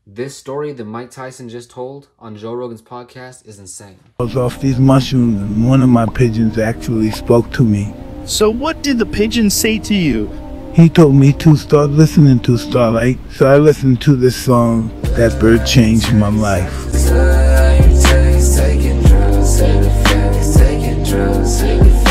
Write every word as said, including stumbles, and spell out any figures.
This story that Mike Tyson just told on Joe Rogan's podcast is insane. I was off these mushrooms and one of my pigeons actually spoke to me. So what did the pigeon say to you? He told me to start listening to Starrrlights, so I listened to this song. That bird changed my life. Taking drugs, taking drugs,